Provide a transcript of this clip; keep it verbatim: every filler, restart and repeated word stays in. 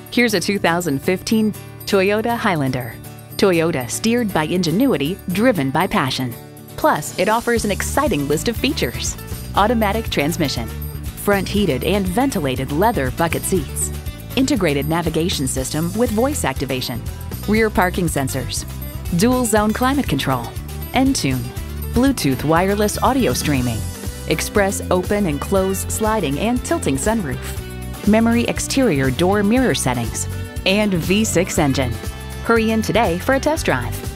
Here's a two thousand fifteen Toyota Highlander. Toyota, steered by ingenuity, driven by passion. Plus, it offers an exciting list of features. Automatic transmission, front heated and ventilated leather bucket seats, integrated navigation system with voice activation, rear parking sensors, dual zone climate control, N-Tune, Bluetooth wireless audio streaming, express open and close sliding and tilting sunroof, memory exterior door mirror settings, and V six engine. Hurry in today for a test drive.